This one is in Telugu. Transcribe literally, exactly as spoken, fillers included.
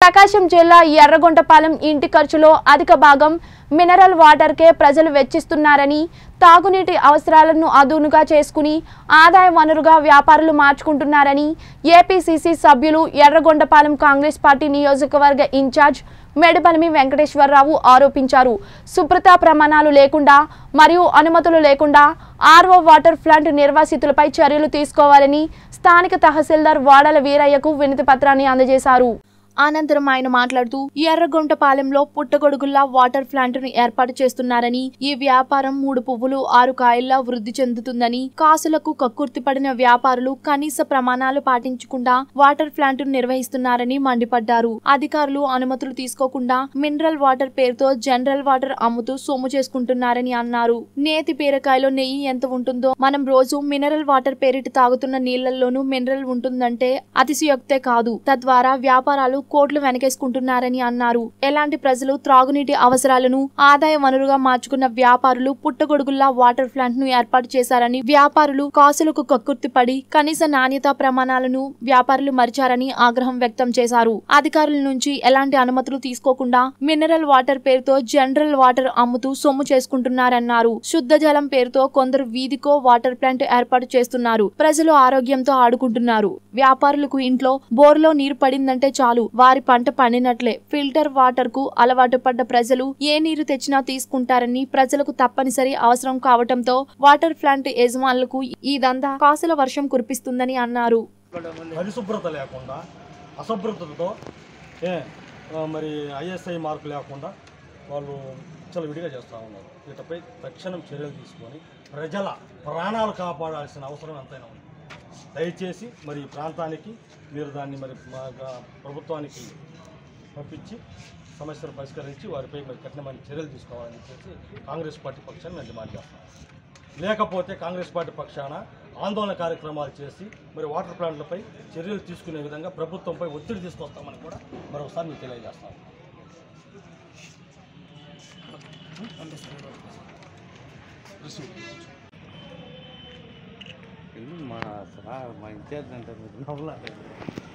ప్రకాశం జిల్లా ఎర్రగొండపాలెం ఇంటి ఖర్చులో అధిక భాగం మినరల్ వాటర్కే ప్రజలు వెచ్చిస్తున్నారని, తాగునీటి అవసరాలను అదునుగా చేసుకుని ఆదాయ వనరుగా వ్యాపారులు మార్చుకుంటున్నారని ఏపీసీసీ సభ్యులు ఎర్రగొండపాలెం కాంగ్రెస్ పార్టీ నియోజకవర్గ ఇన్ఛార్జ్ మేడబల్మి వెంకటేశ్వరరావు ఆరోపించారు. శుభ్రతా ప్రమాణాలు లేకుండా మరియు అనుమతులు లేకుండా ఆర్ఓ వాటర్ ప్లాంట్ నిర్వాసితులపై చర్యలు తీసుకోవాలని స్థానిక తహసీల్దార్ వాడల వీరయ్యకు వినతి పత్రాన్ని అందజేశారు. అనంతరం ఆయన మాట్లాడుతూ ఎర్రగొండపాలెంలో పుట్టగొడుగుల్లా వాటర్ ప్లాంట్ను ఏర్పాటు చేస్తున్నారని, ఈ వ్యాపారం మూడు పువ్వులు ఆరు కాయల్లా వృద్ధి చెందుతుందని, కాసులకు కక్కుర్తిపడిన వ్యాపారులు కనీస ప్రమాణాలు పాటించకుండా వాటర్ ప్లాంట్ను నిర్వహిస్తున్నారని మండిపడ్డారు. అధికారులు అనుమతులు తీసుకోకుండా మినరల్ వాటర్ పేరుతో జనరల్ వాటర్ అమ్ముతూ సొమ్ము చేసుకుంటున్నారని అన్నారు. నేతి బీరకాయలో నెయ్యి ఎంత ఉంటుందో మనం రోజు మినరల్ వాటర్ పేరిట తాగుతున్న నీళ్లలోనూ మినరల్ ఉంటుందంటే అతిశయోక్తే కాదు. తద్వారా వ్యాపారాలు కోట్లు వెనకేసుకుంటున్నారని అన్నారు. ఎలాంటి ప్రజలు త్రాగునీటి అవసరాలను ఆదాయ వనరుగా మార్చుకున్న వ్యాపారులు పుట్టగొడుగుల్లా వాటర్ ప్లాంట్ ను ఏర్పాటు చేశారని, వ్యాపారులు కాసులకు కక్కుర్తిపడి కనీస నాణ్యతా ప్రమాణాలను వ్యాపారులు మరిచారని ఆగ్రహం వ్యక్తం చేశారు. అధికారుల నుంచి ఎలాంటి అనుమతులు తీసుకోకుండా మినరల్ వాటర్ పేరుతో జనరల్ వాటర్ అమ్ముతూ సొమ్ము చేసుకుంటున్నారన్నారు. శుద్ధ జలం పేరుతో కొందరు వీధికో వాటర్ ప్లాంట్ ఏర్పాటు చేస్తున్నారు. ప్రజలు ఆరోగ్యంతో ఆడుకుంటున్నారు. వ్యాపారులకు ఇంట్లో బోర్లో నీరు పడిందంటే చాలు, వారి పంట పండినట్లే. ఫిల్టర్ వాటర్ కు అలవాటు పడ్డ ప్రజలు ఏ నీరు తెచ్చినా తీసుకుంటారని, ప్రజలకు తప్పనిసరి అవసరం కావటంతో వాటర్ ప్లాంట్ యజమానులకు ఈ దందా కాసుల వర్షం కురిపిస్తుందని అన్నారు. పరిశుభ్రత లేకుండా, అశుభ్రతతో మరి ఐఎస్ఐ మార్కు లేకుండా వాళ్ళు విడిగా చేస్తూ ఉన్నారు. వీటిపై తక్షణం చర్యలు తీసుకొని ప్రజల ప్రాణాలు కాపాడాల్సిన అవసరం ఎంతైనా ఉంది. దయచేసి మరి ఈ ప్రాంతానికి మీరు దాన్ని మరి ప్రభుత్వానికి పంపించి సమస్యలు పరిష్కరించి వారిపై మరి కఠినమైన చర్యలు తీసుకోవాలని చెప్పేసి కాంగ్రెస్ పార్టీ పక్షాన్ని మేము డిమాండ్ చేస్తాం. లేకపోతే కాంగ్రెస్ పార్టీ పక్షాన ఆందోళన కార్యక్రమాలు చేసి మరి వాటర్ ప్లాంట్లపై చర్యలు తీసుకునే విధంగా ప్రభుత్వంపై ఒత్తిడి తీసుకొస్తామని కూడా మరొకసారి మీకు తెలియజేస్తాం. మా మా ఇన్ఛార్జ్ అంటారు.